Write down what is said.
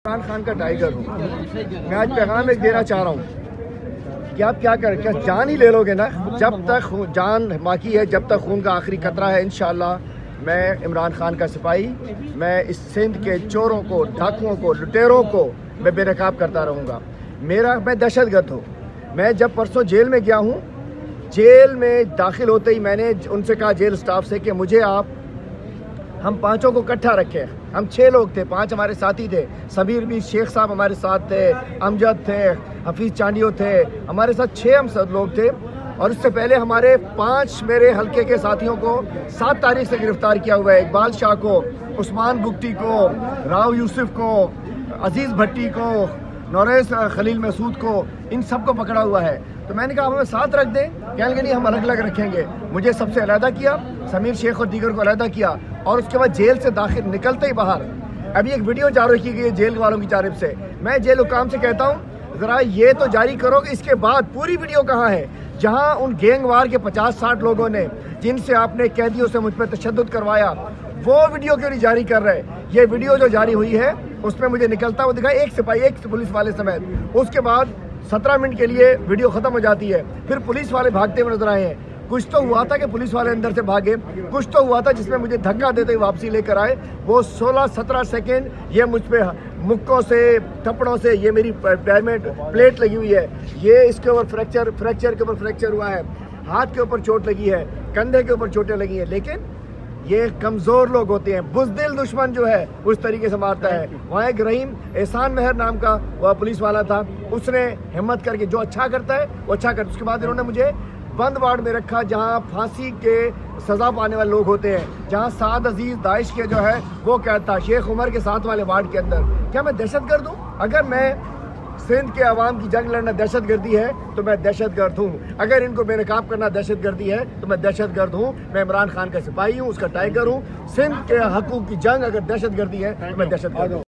इमरान खान का टाइगर हूँ। मैं आज पैगाम एक देना चाह रहा हूँ कि आप क्या करें, क्या जान ही ले लोगे ना? जब तक जान बाकी है, जब तक खून का आखिरी कतरा है, इंशाअल्लाह मैं इमरान खान का सिपाही, मैं इस सिंध के चोरों को, डाकुओं को, लुटेरों को मैं बेनकाब करता रहूँगा। मैं दहशतगर्द हूँ। मैं जब परसों जेल में गया हूँ, जेल में दाखिल होते ही मैंने उनसे कहा जेल स्टाफ से कि मुझे आप हम पांचों को इकट्ठा रखें। हम 6 लोग थे, 5 हमारे साथी थे। समीर भी शेख साहब हमारे साथ थे, अमजद थे, हफीज़ चांडियो थे, हमारे साथ 6 हम सब लोग थे। और उससे पहले हमारे 5 मेरे हल्के के साथियों को 7 तारीख से गिरफ्तार किया हुआ है। इकबाल शाह को, उस्मान बुख्ती को, राव यूसुफ को, अजीज़ भट्टी को, नौरेस खलील मसूद को, इन सब को पकड़ा हुआ है। तो मैंने कहा हमें साथ रख दें। कहने लगे नहीं, हम अलग अलग रखेंगे। मुझे सबसे अलहदा किया, समीर शेख और दीगर को अलहदा किया। और उसके बाद जेल से दाखिल निकलते ही बाहर अभी एक वीडियो जारी की गई है जेल वालों की जानिब से। मैं जेल हुकाम से कहता हूँ ज़रा ये तो जारी करो कि इसके बाद पूरी वीडियो कहाँ है, जहाँ उन गैंगवार के 50-60 लोगों ने जिनसे आपने कैदियों से मुझ पर तशद्दुद करवाया, वो वीडियो क्यों नहीं जारी कर रहे? ये वीडियो जो जारी हुई है उसमें मुझे निकलता हुआ दिखा एक सिपाही, एक पुलिस वाले समेत। उसके बाद 17 मिनट के लिए वीडियो खत्म हो जाती है, फिर पुलिस वाले भागते हुए नजर आए हैं। कुछ तो हुआ था कि पुलिस वाले अंदर से भागे, कुछ तो हुआ था जिसमें मुझे धक्का देते हुए वापसी लेकर आए। वो 16-17 सेकेंड ये मुझ पे मुक्कों से, थप्पड़ों से, ये मेरी पैर में प्लेट लगी हुई है, ये इसके ऊपर फ्रैक्चर के ऊपर फ्रैक्चर हुआ है, हाथ के ऊपर चोट लगी है, कंधे के ऊपर चोटें लगी हैं। लेकिन ये कमज़ोर लोग होते हैं, बुज़दिल दुश्मन जो है उस तरीके से मारता है। वहाँ एक रहीम एहसान मेहर नाम का वह पुलिस वाला था, उसने हिम्मत करके जो अच्छा करता है वो अच्छा करता है। उसके बाद इन्होंने मुझे बंद वार्ड में रखा जहाँ फांसी के सज़ा पाने वाले लोग होते हैं, जहाँ साद अजीज़ दाइश के जो है वो कहता, शेख उमर के साथ वाले वार्ड के अंदर। क्या मैं दहशतगर्द हूँ? अगर मैं सिंध के अवाम की जंग लड़ना दहशतगर्दी है तो मैं दहशतगर्द हूँ। अगर इनको बेनकाब करना दहशतगर्दी है तो मैं दहशतगर्द हूँ। मैं इमरान खान का सिपाही हूँ, उसका टाइगर हूँ। सिंध के हकूक़ की जंग अगर दहशतगर्दी है तो मैं दहशतगर्द हूँ।